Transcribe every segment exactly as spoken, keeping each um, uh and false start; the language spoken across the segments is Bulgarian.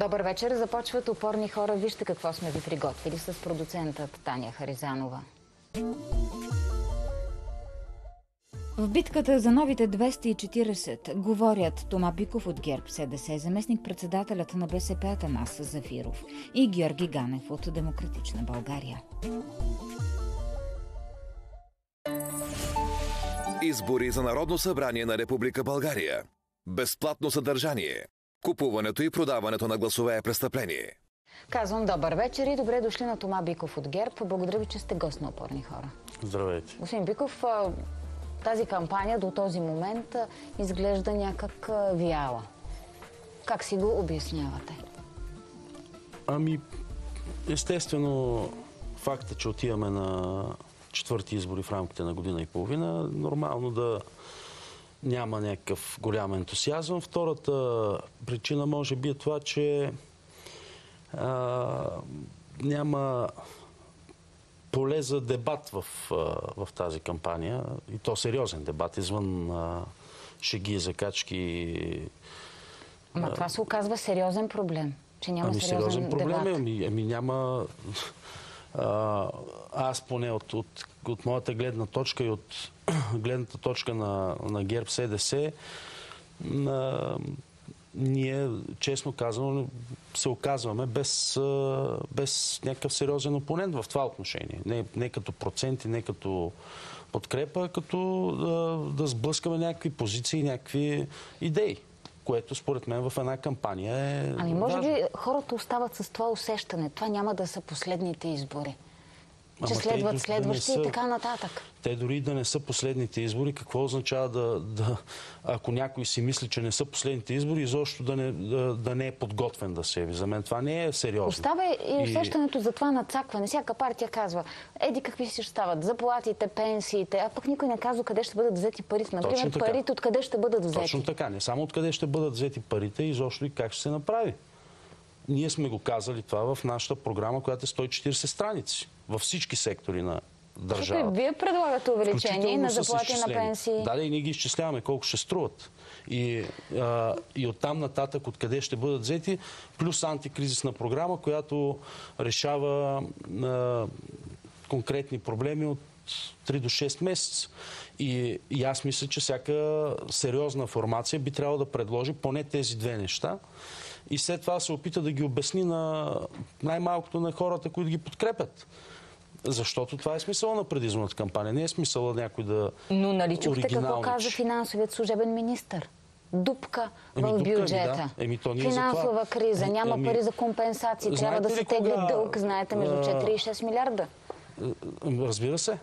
Добър вечер. Започват опорни хора. Вижте какво сме ви приготвили с продуцентът Таня Харизанова. В битката за новите двеста и четиридесет говорят Тома Биков от ГЕРБ СДС, заместник-председателят на БСП Атанас Зафиров и Георги Ганев от Демократична България. Избори за Народно събрание на Република България. Безплатно съдържание. Купуването и продаването на гласове е престъпление. Казвам добър вечер и добре дошли на Тома Биков от ГЕРБ. Благодаря ви, че сте гост на опорни хора. Здравейте. Господин Биков, тази кампания до този момент изглежда някак вяла. Как си го обяснявате? Ами, естествено, факта, че отиваме на четвърти избори в рамките на година и половина, нормално да няма някакъв голям ентусиазъм. Втората причина може би е това, че а, няма поле за дебат в, в тази кампания. И то сериозен дебат, извън а, шеги, закачки. Ама това се оказва сериозен проблем, че няма ами, сериозен, сериозен проблем, дебат. Ами, ами няма... А, аз поне от, от, от моята гледна точка и от гледната точка на, на ГЕРБ СДС, на, ние, честно казано, се оказваме без, без някакъв сериозен опонент в това отношение. Не, не като проценти, не като подкрепа, а като да, да сблъскаме някакви позиции, някакви идеи, което според мен в една кампания е Ами може важно. би хората остават с това усещане. Това няма да са последните избори. Че Ама следват те следващи да и са, така нататък. Те дори да не са последните избори, какво означава да, да ако някой си мисли, че не са последните избори, изобщо да не, да, да не е подготвен да се яви. За мен това не е сериозно. Остава и усещането и... за това надцакване. Всяка партия казва, еди какви си ще стават, заплатите, пенсиите, а пък никой не казва къде ще бъдат взети парите. Например, парите откъде ще бъдат взети. Точно така. Не само откъде ще бъдат взети парите, изобщо и как ще се направи. Ние сме го казали това в нашата програма, която е сто и четиридесет страници. Във всички сектори на държавата. Вие предлагате увеличение на заплати на пенсии. Да, да, и ние ги изчисляваме колко ще струват. И, а, и оттам нататък откъде ще бъдат взети, плюс антикризисна програма, която решава а, конкретни проблеми от три до шест месеца. И, и аз мисля, че всяка сериозна формация би трябвало да предложи поне тези две неща. И след това се опита да ги обясни на най-малкото на хората, които ги подкрепят. Защото това е смисъла на предизборната кампания. Не е смисъла някой да... Но нали чухте какво каза финансовият служебен министър? Дупка Еми, в дупка, бюджета. Да. Еми, то ние финансова за това... криза, няма еми... пари за компенсации, трябва да се тегля кога... дълг, знаете, между четири и шест милиарда. Разбира се.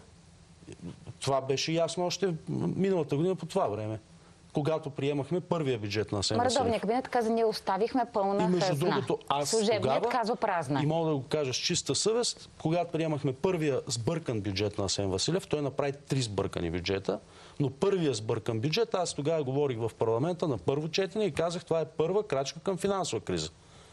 Това беше ясно още миналата година по това време, когато приемахме първия бюджет на Асен Василев. Редовният кабинет каза, ние оставихме пълна и между хазна. Другото, аз Служебният тогава, казва празна. И мога да го кажа с чиста съвест, когато приемахме първия сбъркан бюджет на Асен Василев, той направи три сбъркани бюджета, но първия сбъркан бюджет, аз тогава говорих в парламента на първо четене и казах, това е първа крачка към финансова криза.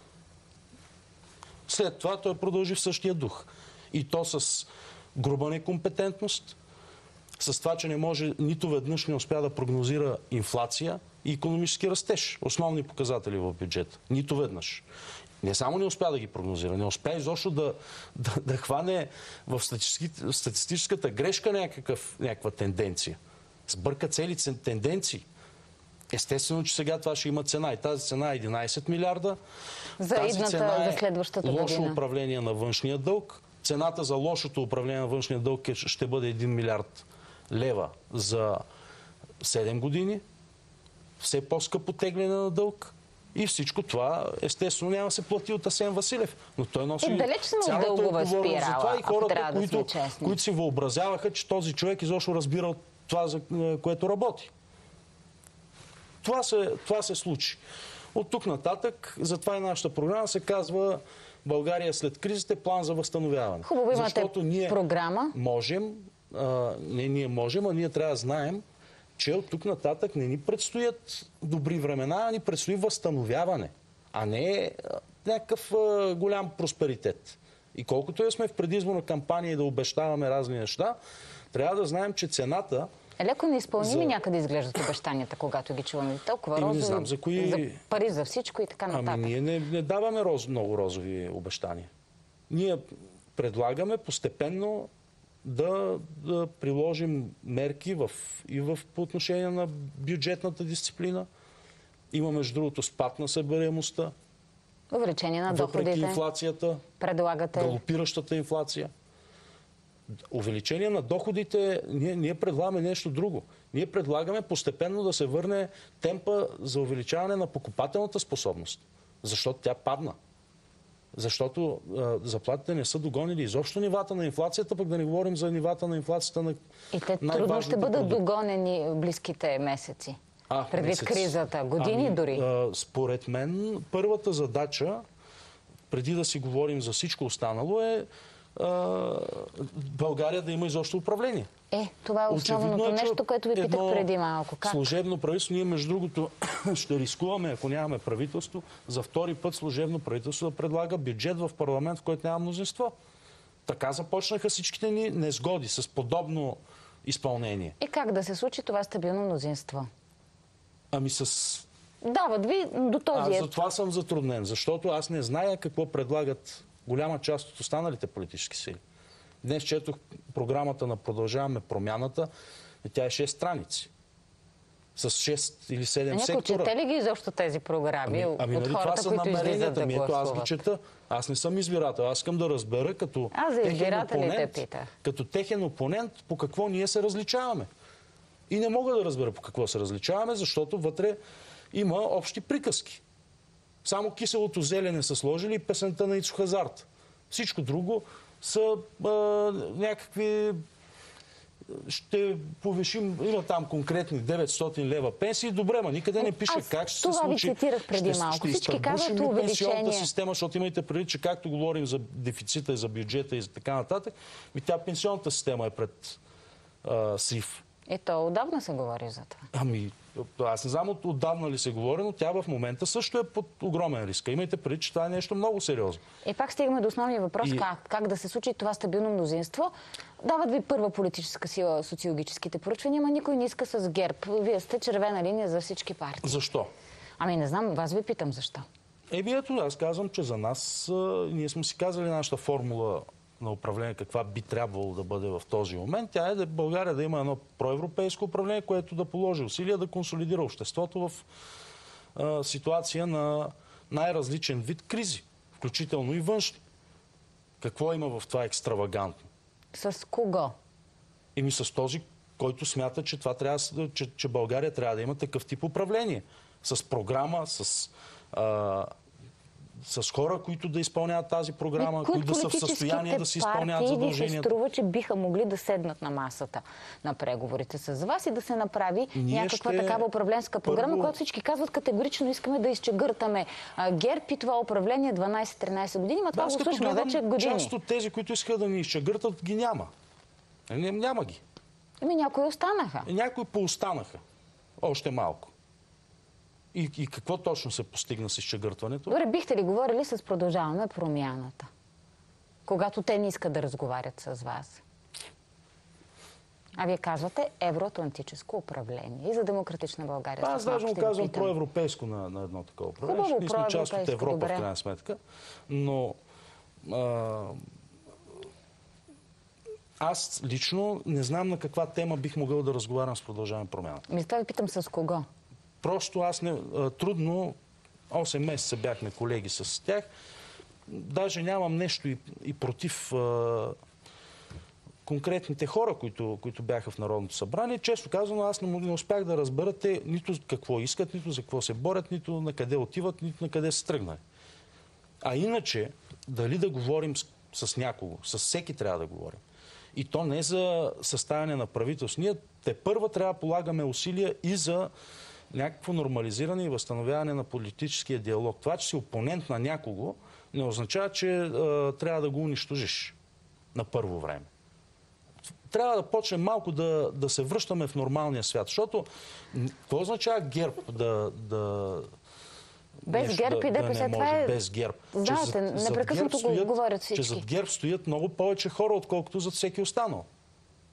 След това той продължи в същия дух. И то с груба некомпетентност, с това, че не може, нито веднъж не успя да прогнозира инфлация и икономически растеж. Основни показатели в бюджета. Нито веднъж. Не само не успя да ги прогнозира, не успя изобщо да, да, да хване в статистическата грешка някакъв, някаква тенденция. Сбърка цели тенденции. Естествено, че сега това ще има цена. И тази цена е единайсет милиарда. За тази идната, цена е за следващата година. Лошо управление на външния дълг. Цената за лошото управление на външния дълг ще бъде един милиард лева за седем години. Все по-скъпо тегляне на дълг. И всичко това, естествено, няма да се плати от Асен Василев. Но той носи цялата отговорност за това и хората, които, които си въобразяваха, че този човек изобщо разбира от това, за което работи. Това се, това се случи. От тук нататък, затова и нашата програма се казва България след кризата, план за възстановяване. Хубаво, имате защото ние програма. Можем, а, не ние можем, а ние трябва да знаем, че от тук нататък не ни предстоят добри времена, а ни предстои възстановяване, а не някакъв а, голям просперитет. И колкото и сме в предизборна кампания и да обещаваме разни неща, трябва да знаем, че цената Е, леко неизпълними за... някъде изглеждат обещанията, когато ги чуваме. Толкова розови, не знам, за, кои... за пари за всичко и така нататък. Ами ние не, не даваме роз, много розови обещания. Ние предлагаме постепенно да, да приложим мерки в, и в, по отношение на бюджетната дисциплина. Има, между другото, спад на събираемостта. Увеличение на доходите. Въпреки инфлацията. Предлагате. Галопиращата инфлация. Увеличение на доходите, ние, ние предлагаме нещо друго. Ние предлагаме постепенно да се върне темпа за увеличаване на покупателната способност. Защото тя падна. Защото а, заплатите не са догонили изобщо нивата на инфлацията, пък да не говорим за нивата на инфлацията на и те трудно ще бъдат продукти. Догонени в близките месеци. А, предвид месец. Кризата. Години ами, дори. А, според мен, първата задача, преди да си говорим за всичко останало, е а, България да има изобщо управление. Е, това е основното е, нещо, което ви питах преди малко. Как? Служебно правителство, ние между другото ще рискуваме, ако нямаме правителство, за втори път служебно правителство да предлага бюджет в парламент, в който няма мнозинство. Така започнаха всичките ни незгоди с подобно изпълнение. И как да се случи това стабилно мнозинство? Ами с... Дават ви до този... Аз за това съм затруднен, защото аз не зная какво предлагат голяма част от останалите политически сили. Днес четох програмата на Продължаваме промяната и тя е шест страници. С шест или седем а сектора. Някой чете ли ги изобщо тези програми ами, ами, от нали, хората, които излизат да ми, ето, аз ги чета. Аз не съм избирател. Аз искам да разбера като, техен опонент, като техен опонент по какво ние се различаваме. И не мога да разбера по какво се различаваме, защото вътре има общи приказки. Само киселото зелене са сложили и песента на Ицо Хазарт. Всичко друго са а, някакви... Ще повишим... Има там конкретни деветстотин лева пенсии. Добре, ма никъде не пише аз как ще се случи. Това ви цитирах преди ще, малко. ще Всички казват увеличение. Система, защото имайте предвид, че както говорим за дефицита и за бюджета и за така нататък, и тя пенсионната система е пред а, срив. И то отдавна се говори за това. Ами, аз не знам от отдавна ли се говори, но тя в момента също е под огромен риск. Имайте предвид, че това е нещо много сериозно. И пак стигаме до основния въпрос, и... как, как да се случи това стабилно мнозинство. Дават ви първа политическа сила социологическите поръчвания, но никой не иска с ГЕРБ. Вие сте червена линия за всички партии. Защо? Ами не знам, вас ви питам защо. Еби ето, аз казвам, че за нас, а, ние сме си казали нашата формула на управление, каква би трябвало да бъде в този момент. Тя е да България да има едно проевропейско управление, което да положи усилия да консолидира обществото в а, ситуация на най-различен вид кризи, включително и външни. Какво има в това екстравагантно? С кого? Еми с този, който смята, че, това трябва, че, че България трябва да има такъв тип управление. С програма, с... А, с хора, които да изпълняват тази програма, които да са в състояние да си изпълняват задълженията. Ви се струва, че биха могли да седнат на масата на преговорите с вас и да се направи Ние някаква ще... такава управленска програма, Първо... която всички казват категорично искаме да изчегъртаме ГЕРБ и това управление дванайсет-тринайсет години, но това го слушаме вече години. Част от тези, които искат да ни изчегъртат, ги няма. Няма ги. Ами някои останаха. Някои поостанаха. Още малко. И, и какво точно се постигна с изчегъртването? Добре, бихте ли говорили с Продължаваме промяната? Когато те не искат да разговарят с вас. А вие казвате евроатлантическо управление и за демократична България. Аз даже му казвам проевропейско на, на едно такова управление. Хубаво, ние сме част от Европа, добре. В крайна сметка. Но а, аз лично не знам на каква тема бих могъл да разговарям с Продължаваме промяната. Ми това ви питам с кого? Просто аз не... Трудно, осем месеца бяхме колеги с тях. Даже нямам нещо и, и против а, конкретните хора, които, които бяха в Народното събрание. Често казано, аз не, не успях да разбера те нито какво искат, нито за какво се борят, нито на къде отиват, нито на къде се тръгнали. А иначе, дали да говорим с, с някого, с всеки трябва да говорим. И то не за съставяне на правителство. Ние те първа трябва да полагаме усилия и за някакво нормализиране и възстановяване на политическия диалог. Това, че си опонент на някого, не означава, че а, трябва да го унищожиш на първо време. Трябва да почнем малко да, да се връщаме в нормалния свят, защото какво означава ГЕРБ да... да без нещо, ГЕРБ и ДПС, да това е... Без ГЕРБ. Знаете, непрекъснато го говорят всички. Че зад ГЕРБ стоят много повече хора, отколкото зад всеки останал.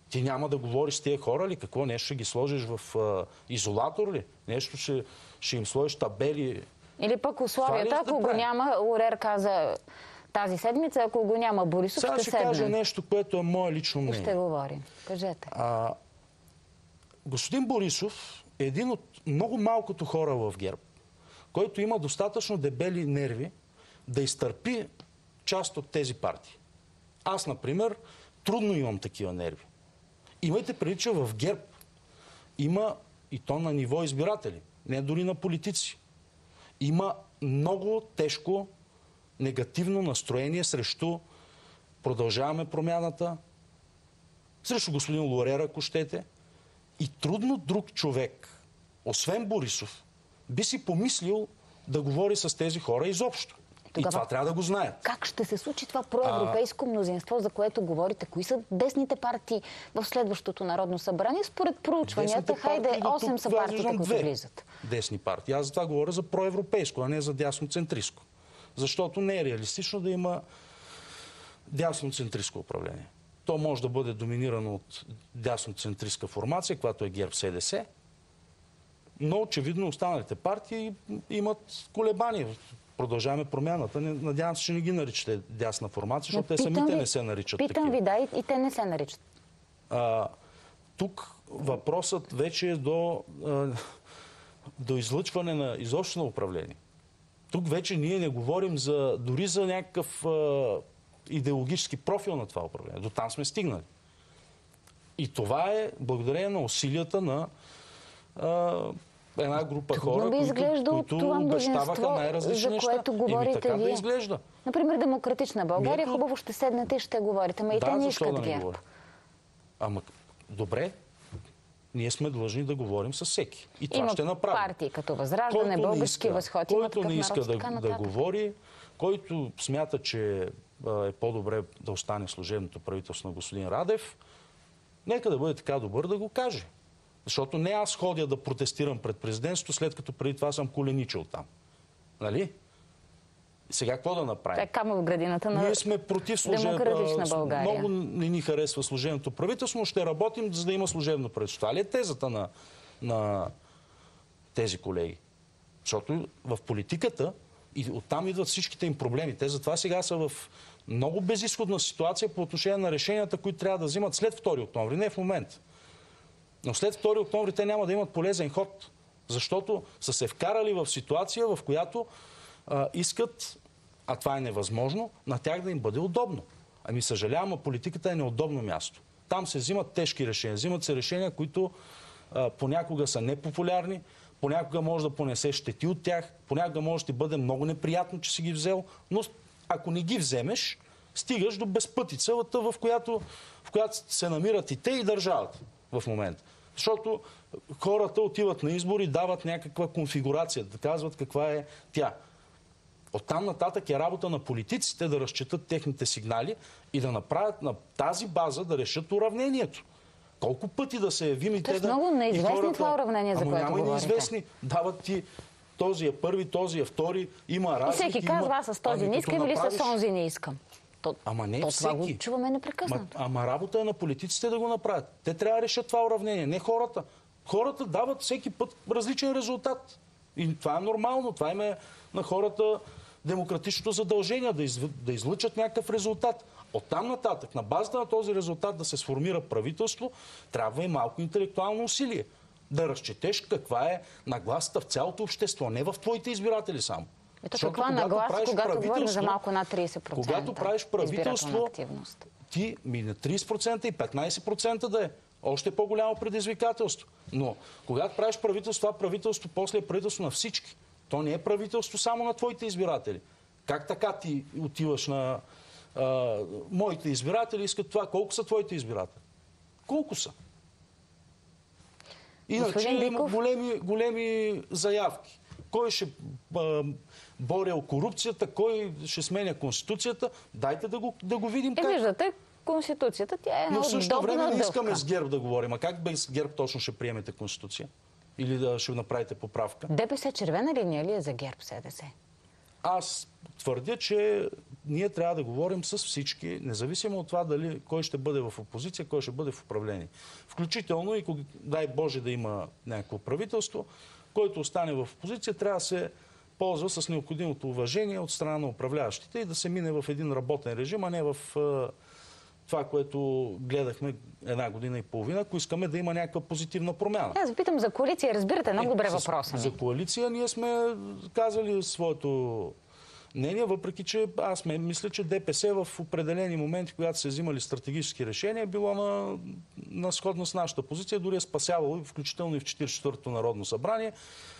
Ти няма да говориш с тия хора ли? Какво? Нещо ще ги сложиш в а, изолатор ли? Нещо ще, ще им сложиш табели? Или пък условията, ако да го прави? Няма, Лорер каза тази седмица, ако го няма Борисов, сега ще, ще седне. кажа нещо, което е мое лично мнение. И ще говорим. Кажете. А, господин Борисов е един от много малкото хора в ГЕРБ, който има достатъчно дебели нерви да изтърпи част от тези партии. Аз, например, трудно имам такива нерви. Имайте предвид, че в ГЕРБ има и то на ниво избиратели, не дори на политици. Има много тежко негативно настроение срещу Продължаваме промяната, срещу господин Лорер, ако щете. И трудно друг човек, освен Борисов, би си помислил да говори с тези хора изобщо. Тогава, и това трябва да го знаят. Как ще се случи това проевропейско а... мнозинство, за което говорите? Кои са десните партии в следващото Народно събрание? Според проучванията, хайде, осем са партиите, които влизат. Десни партии. Аз за това говоря за проевропейско, а не за дясноцентристко. Защото не е реалистично да има дясноцентристко управление. То може да бъде доминирано от дясноцентристка формация, която е ГЕРБ-СДС, но очевидно останалите партии имат колебания. Продължаваме промяната. Надявам се, че не ги наричате дясна формация, защото те самите ви, не се наричат питам такива. Питам ви, да, и, и те не се наричат. А, тук въпросът вече е до, а, до излъчване на изобщо на управление. Тук вече ние не говорим за, дори за някакъв а, идеологически профил на това управление. До там сме стигнали. И това е благодарение на усилията на а, една група Трудно хора, би които, които обещаваха най-различни неща. За което говорите така вие. Да изглежда. Например, Демократична България, Нето... хубаво ще седнете и ще говорите. Ма и да, те не искат да не ГЕРБ. говоря? Ама, добре. Ние сме длъжни да говорим с всеки. И това има ще направим. партии като Възраждане, Български възход, има такъв който не иска народ, да, да говори, който смята, че е по-добре да остане служебното правителство на господин Радев, нека да бъде така добър да го каже. Защото не аз ходя да протестирам пред президентството, след като преди това съм коленичил там. Нали? Сега какво да направим? Така в градината на Ние сме против служебното. Демократична България. Много не ни харесва служебното правителство, но ще работим, за да има служебно правителство. Това ли е тезата на, на тези колеги? Защото в политиката и оттам идват всичките им проблеми. Те затова сега са в много безизходна ситуация по отношение на решенията, които трябва да взимат след втори октомври, не в момента. Но след втори октомври те няма да имат полезен ход, защото са се вкарали в ситуация, в която а, искат, а това е невъзможно, на тях да им бъде удобно. Ами съжалявам, а политиката е неудобно място. Там се взимат тежки решения. Взимат се решения, които а, понякога са непопулярни, понякога може да понесе щети от тях, понякога може да ти бъде много неприятно, че си ги взел, но ако не ги вземеш, стигаш до безпътица, в която, в която се намират и те, и държавата в момента. Защото хората отиват на избори, дават някаква конфигурация, да казват каква е тя. Оттам нататък е работа на политиците да разчетат техните сигнали и да направят на тази база да решат уравнението. Колко пъти да се явим и те да... много неизвестни хората... това уравнение, за Ама което няма говорите. неизвестни. Дават ти този е първи, този е втори, има разлики. И всеки казва, аз с този ами, не искам или направиш... с онзи не искам. То, ама не то всеки. Това го чуваме непрекъснато. Ама, ама работа е на политиците да го направят. Те трябва да решат това уравнение, не хората. Хората дават всеки път различен резултат. И това е нормално. Това им е на хората демократичното задължение да, из, да излъчат някакъв резултат. Оттам нататък, на базата на този резултат да се сформира правителство, трябва и малко интелектуално усилие. Да разчетеш каква е нагласата в цялото общество, не в твоите избиратели само. Ето каква нагласа, когато говорим за малко над трийсет процента когато правиш правителство, активност. Ти ми на трийсет процента и петнайсет процента да е. Още по-голямо предизвикателство. Но когато правиш правителство, това правителство после е правителство на всички. То не е правителство само на твоите избиратели. Как така ти отиваш на а, моите избиратели, искат това? Колко са твоите избиратели? Колко са? Иначе има големи, големи заявки. Кой ще а, боря корупцията, кой ще сменя Конституцията? Дайте да го, да го видим. И как. Виждате, Конституцията, тя е една удобна. Но в същото време не искаме с ГЕРБ да говорим. А как без ГЕРБ точно ще приемете Конституция? Или да ще направите поправка? ДПС червена линия ли е за ГЕРБ СДС? аз твърдя, че ние трябва да говорим с всички, независимо от това дали кой ще бъде в опозиция, кой ще бъде в управление. Включително и, дай Боже да има някакво правителство, който остане в опозиция, трябва да се ползва с необходимото уважение от страна на управляващите и да се мине в един работен режим, а не в това, което гледахме една година и половина, ако искаме да има някаква позитивна промяна. Аз питам за коалиция. Разбирате, много добре въпроса ми. За коалиция ние сме казали своето мнение, въпреки че аз ме мисля, че ДПС в определени моменти, когато се взимали стратегически решения, е било на, на сходна с нашата позиция, дори е спасявало, включително и в четиридесет и четвъртото Народно събрание.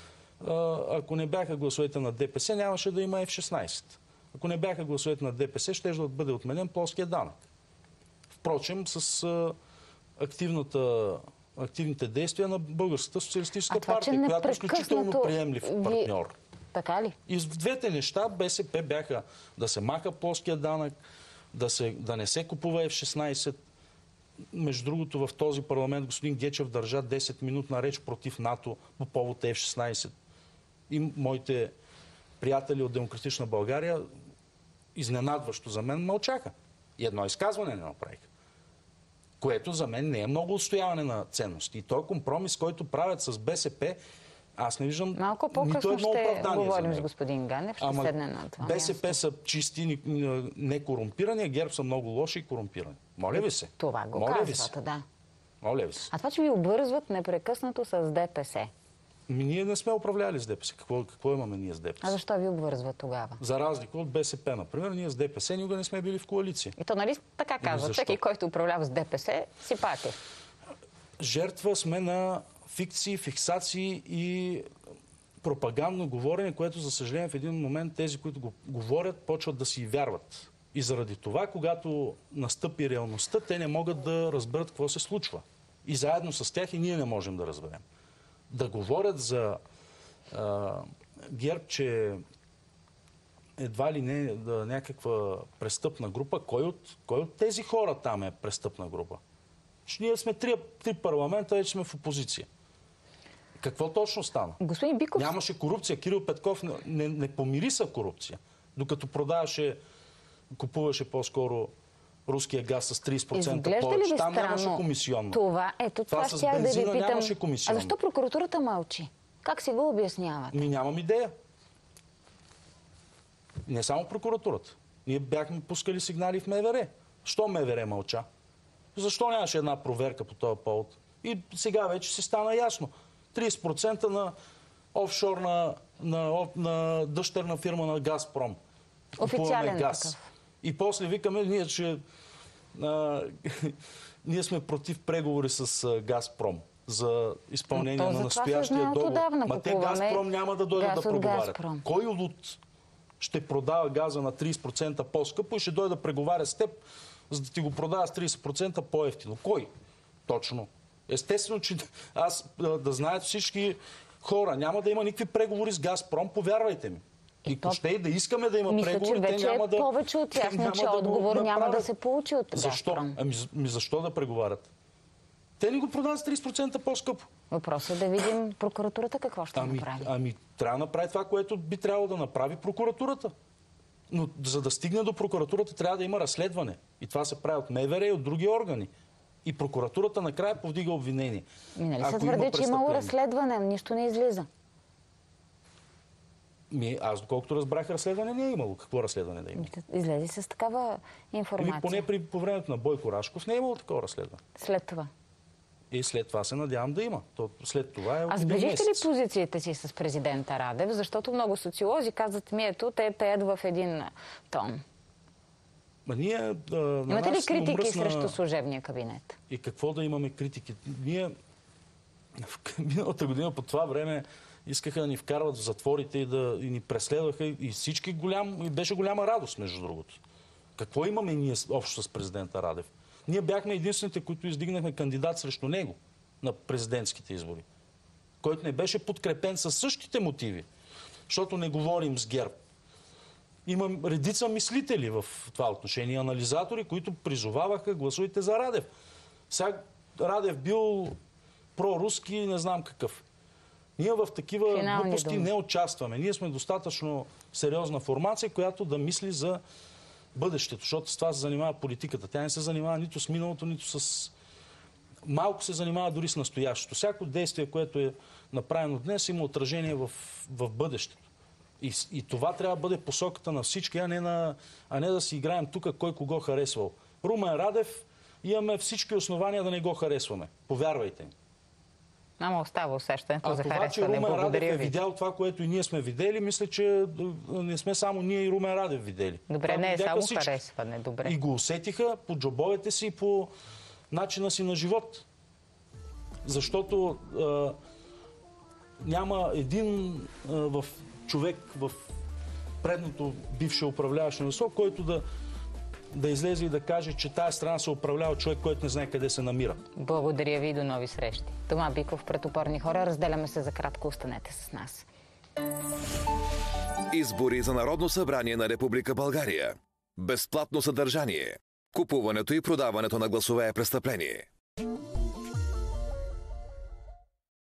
Ако не бяха гласовете на ДПС, нямаше да има Еф шестнайсет. Ако не бяха гласовете на ДПС, ще да бъде отменен плоския данък. Впрочем, с а, активната, активните действия на Българската социалистическа партия, която е изключително приемлив партньор. Така ли? И в двете неща БСП бяха да се маха плоския данък, да, се, да не се купува Еф шестнайсет. Между другото, в този парламент господин Гечев държа десет минутна реч против НАТО по повод Еф шестнайсет. И моите приятели от Демократична България, изненадващо за мен, мълчаха. И едно изказване не направиха. Което за мен не е много отстояване на ценности. И този компромис, който правят с БСП, аз не виждам малко по-късно ще говорим с господин Ганев, ще Ама седне на това БСП място. Са чисти, не корумпирани, а ГЕРБ са много лоши и корумпирани. Моля ви се. Това го Моля казвате, да. Моля ви се. А това, че ви обвързват непрекъснато с ДПС? Ми, ние не сме управляли с ДПС. Какво, какво имаме ние с ДПС? А защо ви обвързват тогава? За разлика от БСП, например, ние с ДПС никога не сме били в коалиция. И то нали така казват? Всеки, който управлява с ДПС, си пати. Жертва сме на фикции, фиксации и пропагандно говорене, което, за съжаление, в един момент тези, които го говорят, почват да си вярват. И заради това, когато настъпи реалността, те не могат да разберат какво се случва. И заедно с тях и ние не можем да разберем. Да говорят за а, ГЕРБ, че едва ли не да, някаква престъпна група, кой от, кой от тези хора там е престъпна група? Че ние сме три, три парламента, вече сме в опозиция. Какво точно стана? Господин Биков... Нямаше корупция. Кирил Петков не, не, не помириса корупция. Докато продаваше, купуваше по-скоро руския газ с трийсет процента повече. Там нямаше комисионно. Това, ето това, това щях да ви питам. А защо прокуратурата мълчи? Как си го обясняват? Ми нямам идея. Не само прокуратурата. Ние бяхме пускали сигнали в МВР. Що МВР мълча? Защо нямаше една проверка по този повод? И сега вече се стана ясно. трийсет процента на офшорна, на, на дъщерна фирма на Газпром. Официален газ. такъв. И после викаме, ние, че а, ние сме против преговори с а, Газпром за изпълнение то на настоящия договор. Ма те Газпром няма да дойдат да преговарят. Газпром. Кой от ще продава газа на трийсет процента по-скъпо и ще дойде да преговаря с теб, за да ти го продава с трийсет процента по-евтино? Кой? Точно. Естествено, че аз да, да знаят всички хора, няма да има никакви преговори с Газпром, повярвайте ми. И, и то... ще и да искаме да има мисля, преговори, те няма е да... повече от ясно, че отговор да няма да се получи от защо? Газпром. Ами, ми защо да преговарят? Те ни го продават с трийсет процента по-скъпо. Въпросът е да видим прокуратурата какво ще ами, направи. Ами трябва да направи това, което би трябвало да направи прокуратурата. Но за да стигне до прокуратурата, трябва да има разследване. И това се прави от МВР и от други органи. И прокуратурата накрая повдига обвинение. Нали се твърди, че имало разследване, нищо не излиза? Ми, аз доколкото разбрах, разследване не е имало. Какво разследване да има? Излезе с такава информация. Или поне при, по времето на Бойко Рашков не е имало такова разследване. След това? И след това се надявам да има. То, след това е а сближихте ли позициите си с президента Радев? Защото много социолози казват ми, ето, те пеят в един тон. Ма ние, а, имате ли критики мръсна... срещу служебния кабинет? И какво да имаме критики? Ние в миналата година по това време искаха да ни вкарват в затворите и да и ни преследваха и всички голям, и беше голяма радост, между другото. Какво имаме ние общо с президента Радев? Ние бяхме единствените, които издигнахме кандидат срещу него на президентските избори, който не беше подкрепен със същите мотиви, защото не говорим с ГЕРБ. Имам редица мислители в това отношение, анализатори, които призоваваха гласовете за Радев. Сега Радев бил проруски, не знам какъв. Ние в такива Финални глупости думи. не участваме. Ние сме достатъчно сериозна формация, която да мисли за бъдещето, защото с това се занимава политиката. Тя не се занимава нито с миналото, нито с... Малко се занимава дори с настоящето. Всяко действие, което е направено днес, има отражение в, в бъдещето. И, и това трябва да бъде посоката на всички, а не, на, а не да си играем тук кой кого харесвал. Румен Радев, имаме всички основания да не го харесваме. Повярвайте ми. Ама остава усещането А за това, че харесване. Румен Радев Благодаря е ви. видял това, което и ние сме видели, мисля, че не сме само ние и Румен Радев видели. Добре, Това не е видяха само всички. харесване. Добре. И го усетиха по джобовете си, по начина си на живот. Защото а, няма един а, в човек в предното бивше управляващо мнозинство, който да, да излезе и да каже, че тая страна се управлява човек, който не знае къде се намира. Благодаря ви и до нови срещи. Тома Биков, пред опорни хора. Разделяме се за кратко. Останете с нас. Избори за Народно събрание на Република България. Безплатно съдържание. Купуването и продаването на гласове е престъпление.